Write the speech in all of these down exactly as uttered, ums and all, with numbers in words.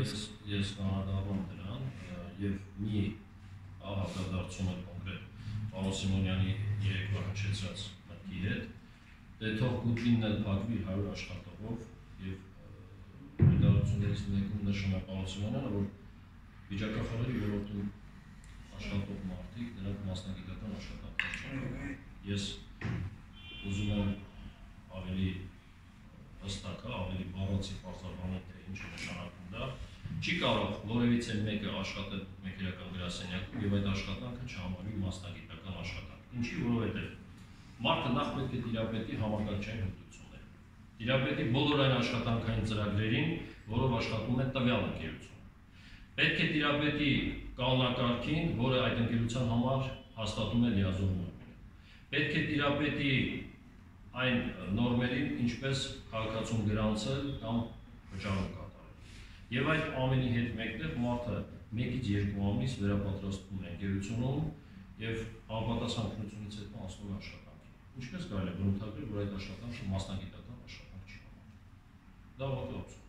Ես կանադառնում դրան եւ մի ահաբերդարձում եմ կոնկրետ պարոն Սիմոնյանի երեկվա հնչեցրած մտքի հետ, դե թող Գուդվինն էլ փակվի հարյուր աշխատողով եւ դրություններից մեկում նշում է պարոն Սիմոնյանը, որ վիճակախաղերի ոլորտում աշխատող մարդիկ, դրանք մասնագիտական աշխատանքներ չեն։ Ես ուզում եմ ավելի հստակ, ավելի բառացի բարձրաբանել, թե ինչ է նշանակում դա։ Չի կարող որևիցե մեկը աշխատել մեքենական գրասենյակում եւ այդ աշխատանքը չհամարվի մասնագիտական աշխատանք։ Ինչի, որովհետեւ մարդը նախ պետք է տիրապետի համակարգչային հմտությունները։ Տիրապետի բոլոր այն աշխատանքային ծրագրերին, որով աշխատում է տվյալ ընկերությունը։ Պետք է տիրապետի կանոնակարգին, որը այդ ընկերության համար հաստատում է լիազոր նորմերը։ Պետք է տիրապետի այն նորմերին, ինչպես քաղաքացում գրանցել կամ վճարում կատարել։ Եվ այդ ամենի հետ մեկտեղ մարդը մեկից երկու ամիս վերապատրաստվում է ընկերությունում եւ համապատասխանությունից հետո անցնում է աշխատանքի։ Ինչպես կարելի է բնութագրել, որ այդ աշխատանքը մասնագիտական աշխատանք չի համարվում։ Դա ողջույն։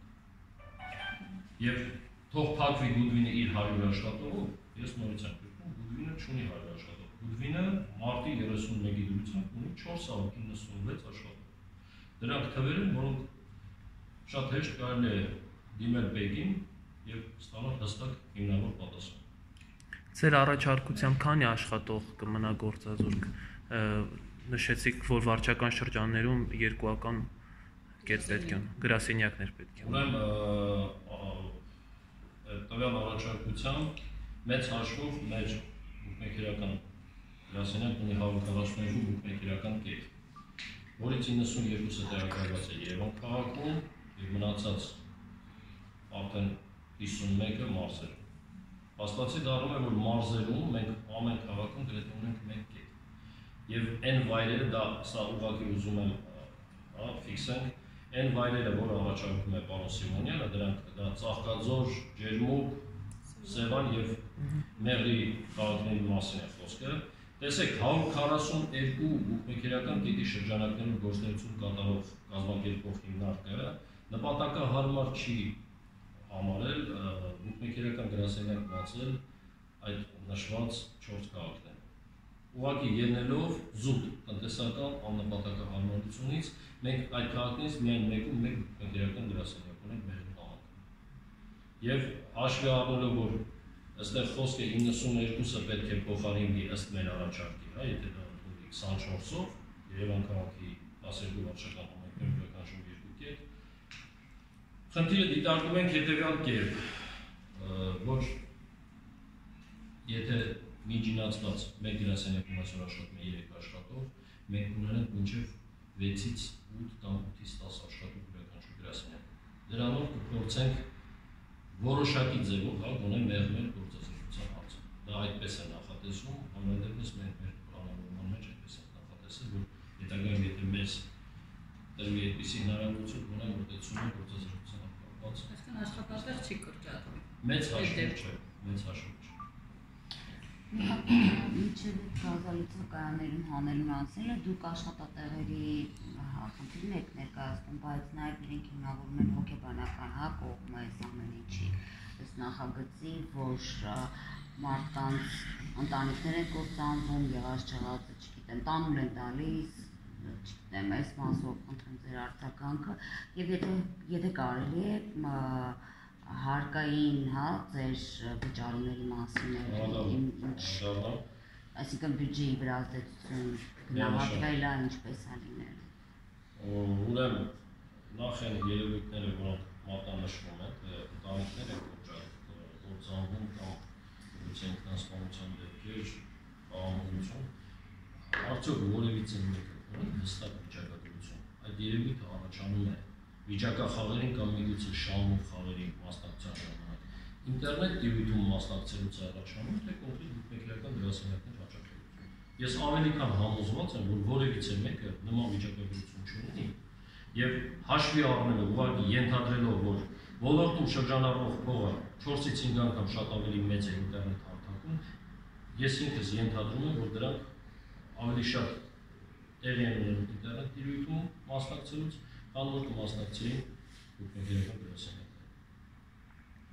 Եվ թող փակվի Գուդվինը իր հարյուր աշխատողով, ես նորից եմ գրում, Գուդվինը չունի հարյուր աշխատող։ Գուդվինը մարտի երեսունմեկի դրությամբ ունի չորս հարյուր իննսունվեց աշխատող։ Դրանք թվեր են, որոնք շատ հեշտ կարելի է դիմել բեգին եւ ստանալ հստակ հիմնավոր պատասխան։ Ձեր առաջարկությամբ քանի աշխատող կմնա գործազուրկ։ Նշեցիք, որ վարչական շրջաններում երկուական կետ պետք է, գրասենյակներ պետք է։ Ուրեմն տվյալ առաջարկությամբ մեծ հաշվով մեր բուկմեքերական գրասենյակն ունի հարյուր քառասուններկու բուկմեքերական կետ, որից իննսունյոթը տեղակայված է Երևան քաղաքում եւ մնացած արդեն հիսունմեկը մարզերում։ Փաստացի դառնում է, որ մարզերում մենք ամեն քաղաքում գրեթե ունենք մեկ կետ։ Եվ այն վայրերը, դա սա ուղղակի ուզում եմ ֆիքսենք, այն վայրերը, որը առաջարկում է պարոն Սիմոնյանը, դրանք դա Ծաղկաձոր, Ջերմուկ, Սևան եւ Մեղրի քաղաքների մասին է խոսքը։ Տեսեք, հարյուր քառասուներկու բուկմեքերական կետի շրջանակներում գործունեություն կատարող կազմակերպող հիմնարկը նպատակահարմար չի համարել բուկմեքերական գրասենյակ բացել այդ նշված չորս քաղաքներում։ Ուղղակի ելնելով զուտ տնտեսական աննպատակահարմարությունից, մենք այդ քաղաքներից միայն մեկում մեկ բուկմեքերական գրասենյակ ունենք մեր քաղաքում։ Եվ հաշվի առնելով, որ այստեղ խոսքը իննսուններկուսը պետք է փոխարինվի ըստ մեր առաջարկի, հա, եթե դա ընդունվի քսանչորսով, Երևան քաղաքի տասներկու վարչական համայնքներում յուրաքանչյուր երկու կետ, խնդիրը դիտարկում ենք հետևյալ կերպ, որ եթե միջինացված մեկ գրասենյակում այսօր աշխատում է երեք աշխատող, մենք ունենանք մինչև վեցից ութ կամ ութից տասը աշխատող յուրաքանչյուր գրասենյակում։ Դրանով կփորձենք որոշակի ձևով հա գոնե մեղմել գործազրկության հարցը։ Դա այդպես է նախատեսում, ամենայնպես մենք մեր պլանավորման մեջ այդպես ենք նախատեսել, որ հետագայում եթե մեզ տրվի այդպիսի հնարավորություն, գոնե մոտեցում ենք գործազրկության կապված։ Այսինքն աշխատատեղ չի կրճատվում։ Մեծ հաշվով չէ, մեծ հաշվով չէ։ Մինչև գազալուծում կայաններում հանելու մասին է, դուք աշխատատեղերի խնդիրն եք ներկայացնում, բայց նաև իրենք հիմնավորում են հոգեբանական հա կողմը այս ամեն ինչի, ըստ նախագծի, որ մարդկանց ընտանիքներ են կործանվում, եղած չեղածը, չգիտեմ, տանուլ են տալիս, չգիտեմ, այս մասով խնդրեմ ձեր արձագանքը, եւ եթե եթե կարելի է հարկային, հա, ձեր վճարումների մասին ինչ, այսինքն բյուջեի վրա ազդեցություն գնահատվել է, ինչպես է լինել։ Ուրեմն նախ են երևույթները, որոնք մատնանշվում են, ընտանիքներ են կործանվում կամ գուցե ինքնասպանության դեպքեր, աղամուղություն, արդյոք որևիցե մեկը ունի հստակ վիճակագրություն։ Այդ երևույթը առաջանում է վիճակախաղերին կամ միգուցե շահումով խաղերին մասնակցության ժամանակ։ Ինտերնետ տիրույթում մասնակցելուց առաջանում թե կոնկրետ բուկմեքերական գրասենյակներ հաճախելուց։ Ես ավելի քան համոզված եմ, որ որևիցե մեկը նման վիճակագրություն չունի եւ հաշվի առնելով, ուղղակի ենթադրելով, որ ոլորտում շրջանառվող փողը չորսից հինգ անգամ շատ ավելի մեծ է ինտերնետ հարթակում, ես ինքս ենթադրում եմ, որ դրանք ավելի շատ տեղի են ունենում ինտերնետ տիրույթում մասնակցելուց, քան որ կմասնակցեին բուկմեքերական գրասենյակները։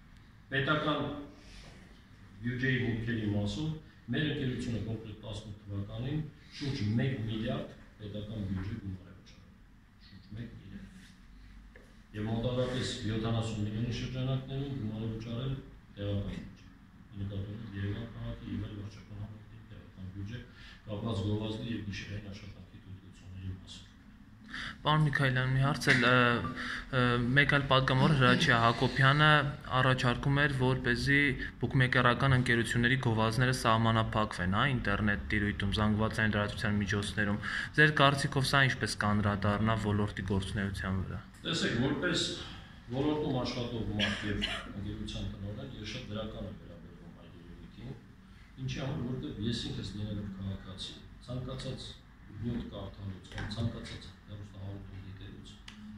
պետական բյուջեի մուտքերի մասով մեր ընկերությունը կոնկրետ տասնութ թվականին շուրջ մեկ միլիարդ պետական բյուջե գումար է վճարել։ Շուրջ մեկ միլիարդ։ Եվ մոտավորապես յոթանասուն միլիոնի շրջանակներում գումար է վճարել տեղական բյուջե։ Ինքնատիպ Երևան քաղաքի եւ այլ վարչական համայնքների տեղական բյուջե կապված գովազդի եւ գիշերային աշխատանքի թույլտվությունների մասով։ Պարոն Միքայելյան, մի հարց էլ մեկ այլ պատգամավոր Հրաչյա Հակոբյանը առաջարկում էր, որպեսզի բուկմեկերական ընկերությունների գովազդները սահմանափակվեն, հա, ինտերնետ տիրույթում, զանգվածային լրատվության միջոցներում։ Ձեր կարծիքով սա ինչպես կանդրադառնա ոլորտի գործունեության վրա։ Տեսեք, որպես ոլորտում աշխատող մարդ եւ ընկերության տնօրեն, ես շատ դրական եմ վերաբերվում այդ ոլորտին, ինչի համար որտեղ ես ինքս լինելով քաղաքացի, ցանկացած նյութ կարդալուց, ցանկացած հեռուստահաղորդում դիտելուց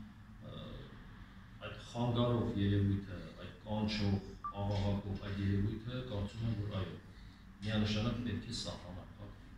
այդ խանգարող երևույթը, այդ կանչող, աղաղակող այդ երևույթը կարծում եմ, որ այո, միանշանակ պետք է սահմանափակվի։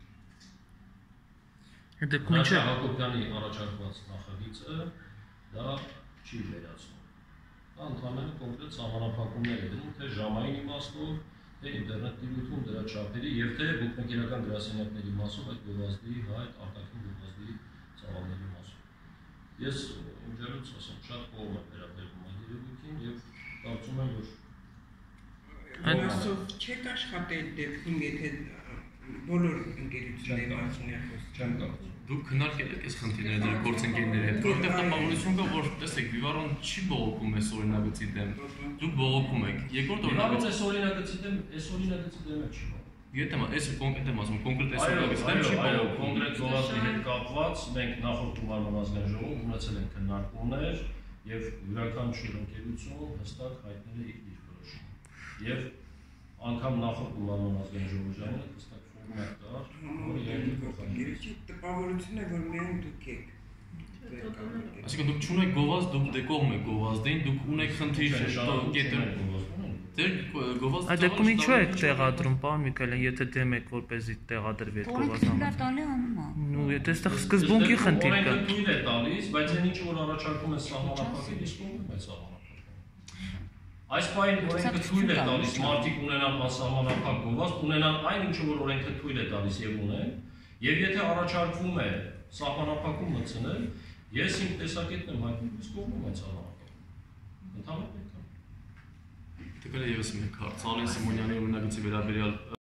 Դեպքում ինչ է Հակոբյանի առաջարկված նախագիծը դա չի վերացնում։ Դա ընդհանրապես կոնկրետ սահմանափակումներ է դնում թե ժամային իմաստով, թե ինտերնետ տիրույթում դրա չափերի եւ թե բուկմեկերական գրասենյակների մասով այդ գովազդի, հա, այդ արտաքին գովազդի ծավալների մասով։ Ես ինժեներից ասեմ, շատ կողմ եմ վերաբերվում այդ երևույթին եւ կարծում եմ, որ Մասով չեք աշխատել դեպքում, եթե բոլոր ընկերությունների մասին է խոսքը։ չեմ կարծում։ Դուք քննարկել եք այս խնդիրները դեր գործընկերների հետ, որովհետև տպավորություն կա, որ տեսեք, Վիվարոն չի բողոքում այս օրինագծի դեմ։ Դուք բողոքում եք։ Երկրորդ օրինագծը այս օրինագծի դեմ, այս օրինագծի դեմ չի բողոքում։ Եթե այս կոնկրետ եմ ասում, կոնկրետ այս օրինագծի դեմ Այո, չի այո, բողոքում։ կոնկրետ գովազդի հետ կապված մենք նախորդ Ումարման ազգային ժողովում ունեցել ենք քննարկումներ եւ յուրաքանչյուր ընկերություն հստակ հայտնել է իր որոշումը։ Եվ անգամ նախորդ Ումարման ազգային ժողովի ժամանակ հստակ ֆորմատ կար, որը երկու փոխանցում։ Տպավորություն է, որ միայն դուք եք։ Այսինքն դուք չունեք գովազդ, դուք դեկողմ եք գովազդին, դուք ունեք խնդիր կետեր։ Ձեր գովազդը Այդ դեպքում ինչու եք տեղադրում, պարոն Միքայելյան, եթե դեմ եք, որպեսզի տեղադրվի այդ գովազդը։ տալի անում է։ Ну, եթե այստեղ սկզբունքի խնդիր կա։ Օրենքը թույլ է տալիս, բայց այն ինչ որ առաջարկում է սահմանափակել, իսկ ում է սահմանափակում։ Այս պահին օրենքը թույլ է տալիս մարդիկ ունենան անսահմանափակ գովազդ, ունենան այն ինչ որ օրենքը թույլ է տալիս եւ ունեն, եւ եթե առաջարկվում է սահմանափակում մտցնել, ես իմ տեսակետն եմ հայտնում, իսկ ում է սահմանափակում։ Ընդհանրապես Դե կլա եւս մեկ հարց, Ալեն Սիմոնյանի օրինագծի վերաբերյալ